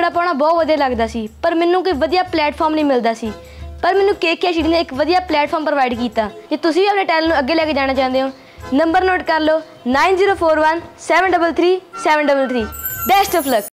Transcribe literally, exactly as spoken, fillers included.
ਭੰਗੜਾ ਪਾਉਣਾ बहुत ਵਧੀਆ ਲੱਗਦਾ ਸੀ पर ਮੈਨੂੰ कोई ਵਧੀਆ प्लेटफॉर्म नहीं मिलता सी पर मैनू के के एच डी ने एक ਵਧੀਆ प्लेटफॉर्म प्रोवाइड किया। जे तुसीं भी अपने टैलेंट नूं अगे लेके जाना चाहते हो नंबर नोट कर लो nine zero four one seven three three seven three three. Best of luck.